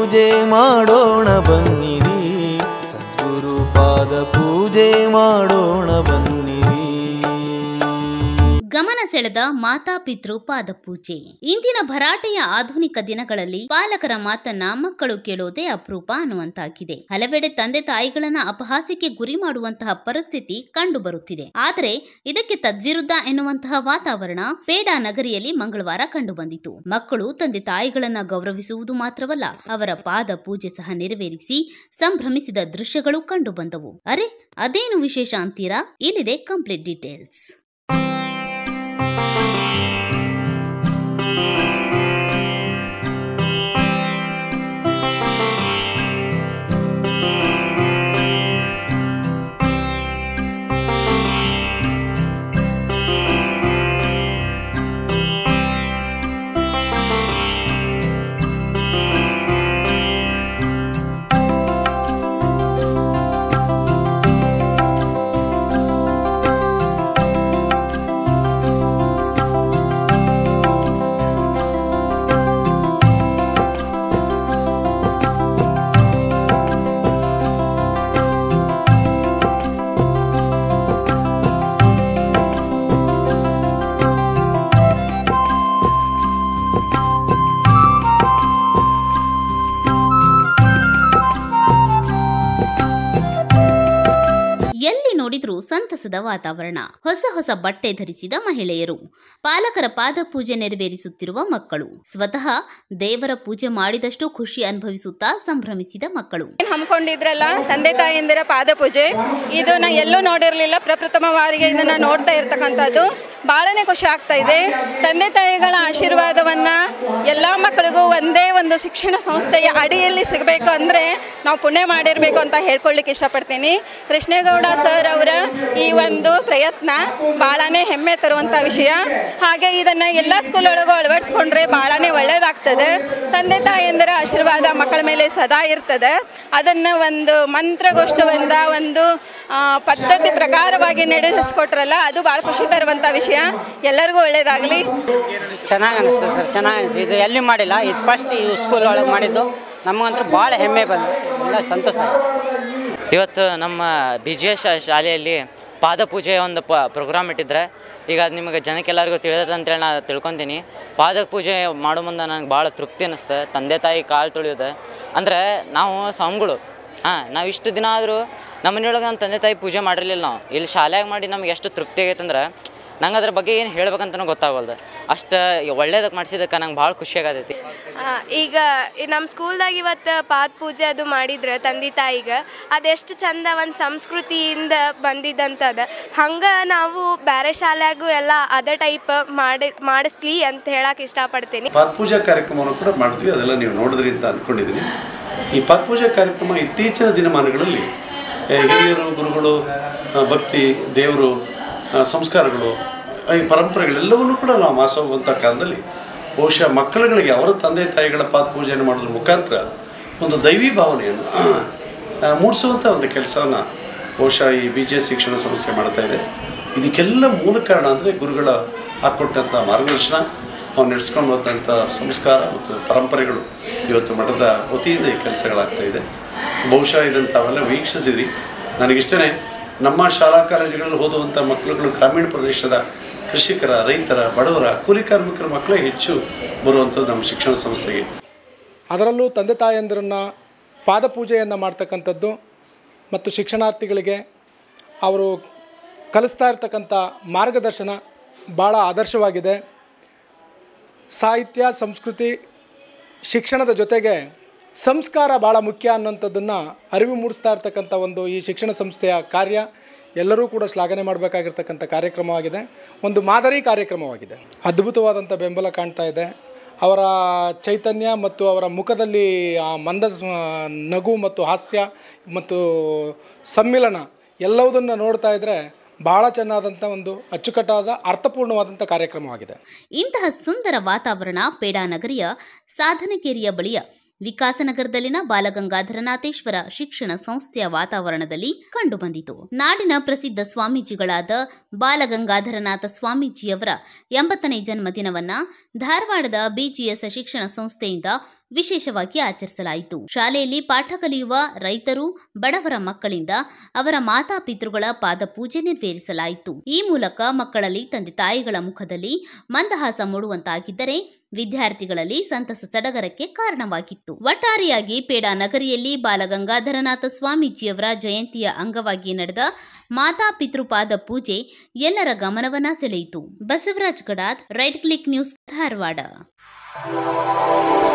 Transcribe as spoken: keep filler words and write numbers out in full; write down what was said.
ಪೂಜೆ ಮಾಡೋಣ ಬನ್ನಿರಿ, ಸದ್ಗುರು ಪಾದ ಪೂಜೆ ಮಾಡೋಣ ಬನ್ನಿರಿ. ಗಮನ ಸೆಳೆದ ಮಾತಾಪಿತೃ ಪಾದ ಪೂಜೆ. ಇಂದಿನ ಭರಾಟೆಯ ಆಧುನಿಕ ದಿನಗಳಲ್ಲಿ ಪಾಲಕರ ಮಾತನ್ನ ಮಕ್ಕಳು ಕೇಳೋದೇ ಅಪರೂಪ ಅನ್ನುವಂತಾಗಿದೆ. ಹಲವೆಡೆ ತಂದೆ ತಾಯಿಗಳನ್ನ ಅಪಹಾಸ್ಯಕ್ಕೆ ಗುರಿ ಮಾಡುವಂತಹ ಪರಿಸ್ಥಿತಿ ಕಂಡು ಬರುತ್ತಿದೆ. ಆದರೆ ಇದಕ್ಕೆ ತದ್ವಿರುದ್ಧ ಎನ್ನುವಂತಹ ವಾತಾವರಣ ಪೇಡಾ ನಗರಿಯಲ್ಲಿ ಮಂಗಳವಾರ ಕಂಡು ಬಂದಿತು. ಮಕ್ಕಳು ತಂದೆ ತಾಯಿಗಳನ್ನ ಗೌರವಿಸುವುದು ಮಾತ್ರವಲ್ಲ, ಅವರ ಪಾದ ಪೂಜೆ ಸಹ ನೆರವೇರಿಸಿ ಸಂಭ್ರಮಿಸಿದ ದೃಶ್ಯಗಳು ಕಂಡು ಬಂದವು. ಅರೆ, ಅದೇನು ವಿಶೇಷ ಅಂತೀರಾ? ಇಲ್ಲಿದೆ ಕಂಪ್ಲೀಟ್ ಡೀಟೇಲ್ಸ್. ನೋಡಿದ್ರು ಸಂತಸದ ವಾತಾವರಣ. ಹೊಸ ಹೊಸ ಬಟ್ಟೆ ಧರಿಸಿದ ಮಹಿಳೆಯರು, ಪಾಲಕರ ಪಾದ ಪೂಜೆ ನೆರವೇರಿಸುತ್ತಿರುವ ಮಕ್ಕಳು, ಸ್ವತಃ ದೇವರ ಪೂಜೆ ಮಾಡಿದಷ್ಟು ಖುಷಿ ಅನುಭವಿಸುತ್ತಾ ಸಂಭ್ರಮಿಸಿದ ಮಕ್ಕಳು. ಹಮ್ಮಿಕೊಂಡಿದ್ರಲ್ಲ ತಂದೆ ತಾಯಿಯಂದಿರ ಪಾದ ಪೂಜೆ, ಇದು ನಾ ಎಲ್ಲೂ ನೋಡಿರಲಿಲ್ಲ. ಪ್ರಪ್ರಥಮ ಬಾರಿಗೆ ಇದನ್ನ ನೋಡ್ತಾ ಇರ್ತಕ್ಕಂಥದ್ದು ಬಹಳನೇ ಖುಷಿ ಆಗ್ತಾ ಇದೆ. ತಂದೆ ತಾಯಿಗಳ ಆಶೀರ್ವಾದವನ್ನ ಎಲ್ಲ ಮಕ್ಕಳಿಗೂ ಒಂದೇ ಒಂದು ಶಿಕ್ಷಣ ಸಂಸ್ಥೆಯ ಅಡಿಯಲ್ಲಿ ಸಿಗಬೇಕು ಅಂದರೆ ನಾವು ಪುಣ್ಯ ಮಾಡಿರಬೇಕು ಅಂತ ಹೇಳ್ಕೊಳ್ಳಿಕ್ಕೆ ಇಷ್ಟಪಡ್ತೀನಿ. ಕೃಷ್ಣೇಗೌಡ ಸರ್ ಅವರ ಈ ಒಂದು ಪ್ರಯತ್ನ ಭಾಳನೇ ಹೆಮ್ಮೆ ತರುವಂಥ ವಿಷಯ. ಹಾಗೆ ಇದನ್ನು ಎಲ್ಲ ಸ್ಕೂಲೊಳಗೂ ಅಳವಡಿಸ್ಕೊಂಡ್ರೆ ಭಾಳನೇ ಒಳ್ಳೆಯದಾಗ್ತದೆ. ತಂದೆ ತಾಯಿಯಂದರ ಆಶೀರ್ವಾದ ಮಕ್ಕಳ ಮೇಲೆ ಸದಾ ಇರ್ತದೆ. ಅದನ್ನು ಒಂದು ಮಂತ್ರಗೋಷ್ಠಿಯಿಂದ ಒಂದು ಪದ್ಧತಿ ಪ್ರಕಾರವಾಗಿ ನಡೆಸಿಕೊಟ್ರಲ್ಲ, ಅದು ಭಾಳ ಖುಷಿ ತರುವಂಥ ವಿಷಯ. ಎಲ್ಲರಿಗೂ ಒಳ್ಳೆಯದಾಗಲಿ. ಚೆನ್ನಾಗಿ ಅನಿಸ್ತದೆ ಸರ್, ಚೆನ್ನಾಗಿ ಅನಿಸ್ತು. ಇದು ಎಲ್ಲಿ ಮಾಡಿಲ್ಲ, ಇದು ಫಸ್ಟ್ ಈ ಸ್ಕೂಲ್ ಒಳಗೆ ಮಾಡಿದ್ದು. ನಮಗಂತೂ ಭಾಳ ಹೆಮ್ಮೆ ಬಂದು ಎಲ್ಲ ಸಂತೋಷ. ಇವತ್ತು ನಮ್ಮ ಬಿ ಜಿ ಎಸ್ ಶಾಲೆಯಲ್ಲಿ ಪಾದ ಪೂಜೆ ಒಂದು ಪ ಪ್ರೋಗ್ರಾಮ್ ಇಟ್ಟಿದ್ರೆ, ಈಗ ಅದು ನಿಮಗೆ ಜನಕ್ಕೆಲ್ಲರಿಗೂ ತಿಳಿದದ ಅಂತೇಳಿ ನಾನು ತಿಳ್ಕೊತೀನಿ. ಪಾದ ಪೂಜೆ ಮಾಡೋ ಮುಂದೆ ನನಗೆ ಭಾಳ ತೃಪ್ತಿ ಅನ್ನಿಸ್ತೆ. ತಂದೆ ತಾಯಿ ಕಾಲು ತೊಳೆಯೋದು ಅಂದರೆ ನಾವು ಸ್ವಾಮಿಗಳು. ಹಾಂ, ನಾವು ಇಷ್ಟು ದಿನ ಆದರೂ ನಮ್ಮ ಮನೆಯೊಳಗೆ ನಮ್ಮ ತಂದೆ ತಾಯಿ ಪೂಜೆ ಮಾಡಿರಲಿಲ್ಲ. ನಾವು ಇಲ್ಲಿ ಶಾಲೆಯಾಗ ಮಾಡಿ ನಮ್ಗೆ ಎಷ್ಟು ತೃಪ್ತಿ ಆಗೈತೆ ಅಂದ್ರೆ ನಂಗೆ ಅದ್ರ ಬಗ್ಗೆ ಏನು ಹೇಳ್ಬೇಕಂತನೂ ಗೊತ್ತಾಗಲ್ದು. ಅಷ್ಟು ಒಳ್ಳೇದಕ್ಕೆ ಮಾಡಿಸಿದಕ್ಕೆ ನಂಗೆ ಭಾಳ ಖುಷಿ ಆಗತೈತಿ. ಈಗ ನಮ್ಮ ಸ್ಕೂಲ್ದಾಗ ಇವತ್ತು ಪಾದ ಪೂಜೆ ಅದು ಮಾಡಿದ್ರೆ ತಂದೆ ತಾಯಿಗೆ ಅದೆಷ್ಟು ಚಂದ ಒಂದು ಸಂಸ್ಕೃತಿಯಿಂದ ಬಂದಿದ್ದಂಥದ್ದು. ಹಂಗೆ ನಾವು ಬೇರೆ ಶಾಲೆಯಾಗೂ ಎಲ್ಲ ಅದೇ ಟೈಪ್ ಮಾಡಿ ಮಾಡಿಸ್ಲಿ ಅಂತ ಹೇಳಕ್ಕೆ ಇಷ್ಟಪಡ್ತೀನಿ. ಪಾದ ಪೂಜಾ ಕಾರ್ಯಕ್ರಮವನ್ನು ಕೂಡ ಮಾಡ್ತೀವಿ, ಅದೆಲ್ಲ ನೀವು ನೋಡಿದ್ರಿ ಅಂತ ಅಂದ್ಕೊಂಡಿದ್ದೀನಿ. ಈ ಪಾದ ಪೂಜಾ ಕಾರ್ಯಕ್ರಮ ಇತ್ತೀಚಿನ ದಿನಮಾನಗಳಲ್ಲಿ ಹಿರಿಯರು, ಗುರುಗಳು, ಭಕ್ತಿ, ದೇವರು, ಸಂಸ್ಕಾರಗಳು, ಈ ಪರಂಪರೆಗಳೆಲ್ಲವನ್ನೂ ಕೂಡ ನಾವು ಮಾಸೋಗುವಂಥ ಕಾಲದಲ್ಲಿ ಬಹುಶಃ ಮಕ್ಕಳುಗಳಿಗೆ ಅವರ ತಂದೆ ತಾಯಿಗಳ ಪಾದ ಪೂಜೆಯನ್ನು ಮಾಡೋದ್ರ ಮುಖಾಂತರ ಒಂದು ದೈವಿ ಭಾವನೆಯನ್ನು ಮೂಡಿಸುವಂಥ ಒಂದು ಕೆಲಸವನ್ನು ಬಹುಶಃ ಈ ಬಿ ಜಿ ಎಸ್ ಶಿಕ್ಷಣ ಸಂಸ್ಥೆ ಮಾಡ್ತಾ ಇದೆ. ಇದಕ್ಕೆಲ್ಲ ಮೂಲ ಕಾರಣ ಅಂದರೆ ಗುರುಗಳ ಹಾಕ್ಕೊಟ್ಟಂಥ ಮಾರ್ಗದರ್ಶನ, ಅವ್ರು ನಡೆಸ್ಕೊಂಡು ಬಂದಂಥ ಸಂಸ್ಕಾರ ಮತ್ತು ಪರಂಪರೆಗಳು ಇವತ್ತು ಮಠದ ವತಿಯಿಂದ ಈ ಕೆಲಸಗಳಾಗ್ತಾಯಿದೆ. ಬಹುಶಃ ಇದನ್ನು ತಾವೆಲ್ಲ ವೀಕ್ಷಿಸಿದ್ರಿ. ನನಗಿಷ್ಟೇ ನಮ್ಮ ಶಾಲಾ ಕಾಲೇಜುಗಳಲ್ಲಿ ಓದುವಂಥ ಮಕ್ಕಳುಗಳು ಗ್ರಾಮೀಣ ಪ್ರದೇಶದ ಕೃಷಿಕರ, ರೈತರ, ಬಡವರ, ಕೂಲಿ ಕಾರ್ಮಿಕರ ಮಕ್ಕಳೇ ಹೆಚ್ಚು ಬರುವಂಥದ್ದು ನಮ್ಮ ಶಿಕ್ಷಣ ಸಂಸ್ಥೆಗೆ. ಅದರಲ್ಲೂ ತಂದೆ ತಾಯಂದಿರನ್ನು ಪಾದ ಪೂಜೆಯನ್ನು ಮಾಡ್ತಕ್ಕಂಥದ್ದು ಮತ್ತು ಶಿಕ್ಷಣಾರ್ಥಿಗಳಿಗೆ ಅವರು ಕಲಿಸ್ತಾ ಇರ್ತಕ್ಕಂಥ ಮಾರ್ಗದರ್ಶನ ಭಾಳ ಆದರ್ಶವಾಗಿದೆ. ಸಾಹಿತ್ಯ, ಸಂಸ್ಕೃತಿ, ಶಿಕ್ಷಣದ ಜೊತೆಗೆ ಸಂಸ್ಕಾರ ಭಾಳ ಮುಖ್ಯ ಅನ್ನೋಂಥದ್ದನ್ನು ಅರಿವು ಮೂಡಿಸ್ತಾ ಇರ್ತಕ್ಕಂಥ ಒಂದು ಈ ಶಿಕ್ಷಣ ಸಂಸ್ಥೆಯ ಕಾರ್ಯ ಎಲ್ಲರೂ ಕೂಡ ಶ್ಲಾಘನೆ ಮಾಡಬೇಕಾಗಿರ್ತಕ್ಕಂಥ ಕಾರ್ಯಕ್ರಮವಾಗಿದೆ. ಒಂದು ಮಾದರಿ ಕಾರ್ಯಕ್ರಮವಾಗಿದೆ. ಅದ್ಭುತವಾದಂಥ ಬೆಂಬಲ ಕಾಣ್ತಾ ಇದೆ. ಅವರ ಚೈತನ್ಯ ಮತ್ತು ಅವರ ಮುಖದಲ್ಲಿ ಆ ಮಂದ ನಗು ಮತ್ತು ಹಾಸ್ಯ ಮತ್ತು ಸಮ್ಮಿಲನ ಎಲ್ಲವುದನ್ನು ನೋಡ್ತಾ ಇದ್ದರೆ ಬಹಳ ಚೆನ್ನಾದಂಥ ಒಂದು ಅಚ್ಚುಕಟ್ಟಾದ ಅರ್ಥಪೂರ್ಣವಾದಂಥ ಕಾರ್ಯಕ್ರಮವಾಗಿದೆ. ಇಂತಹ ಸುಂದರ ವಾತಾವರಣ ಪೇಡಾ ನಗರಿಯ ಸಾಧನಕೇರಿಯ ಬಳಿಯ ವಿಕಾಸನಗರದಲ್ಲಿನ ಬಾಲಗಂಗಾಧರನಾಥೇಶ್ವರ ಶಿಕ್ಷಣ ಸಂಸ್ಥೆಯ ವಾತಾವರಣದಲ್ಲಿ ಕಂಡುಬಂದಿತು. ನಾಡಿನ ಪ್ರಸಿದ್ಧ ಸ್ವಾಮೀಜಿಗಳಾದ ಬಾಲಗಂಗಾಧರನಾಥ ಸ್ವಾಮೀಜಿಯವರ ಎಂಬತ್ತನೇ ಜನ್ಮದಿನವನ್ನ ಧಾರವಾಡದ ಬಿಜಿಎಸ್ ಶಿಕ್ಷಣ ಸಂಸ್ಥೆಯಿಂದ ವಿಶೇಷವಾಗಿ ಆಚರಿಸಲಾಯಿತು. ಶಾಲೆಯಲ್ಲಿ ಪಾಠ ಕಲಿಯುವ ರೈತರು, ಬಡವರ ಮಕ್ಕಳಿಂದ ಅವರ ಮಾತಾಪಿತೃಗಳ ಪಾದಪೂಜೆ ನೆರವೇರಿಸಲಾಯಿತು. ಈ ಮೂಲಕ ಮಕ್ಕಳಲ್ಲಿ ತಂದೆ ತಾಯಿಗಳ ಮುಖದಲ್ಲಿ ಮಂದಹಾಸ ಮೂಡುವಂತಾಗಿದ್ದರೆ ವಿದ್ಯಾರ್ಥಿಗಳಲ್ಲಿ ಸಂತಸ ಸಡಗರಕ್ಕೆ ಕಾರಣವಾಗಿತ್ತು. ಒಟ್ಟಾರೆಯಾಗಿ ಪೇಡಾ ನಗರಿಯಲ್ಲಿ ಬಾಲಗಂಗಾಧರನಾಥ ಸ್ವಾಮೀಜಿಯವರ ಜಯಂತಿಯ ಅಂಗವಾಗಿ ನಡೆದ ಮಾತಾಪಿತೃಪಾದ ಪೂಜೆ ಎಲ್ಲರ ಗಮನವನ್ನ ಸೆಳೆಯಿತು. Basavaraj Gadad, right click news, Dharwad.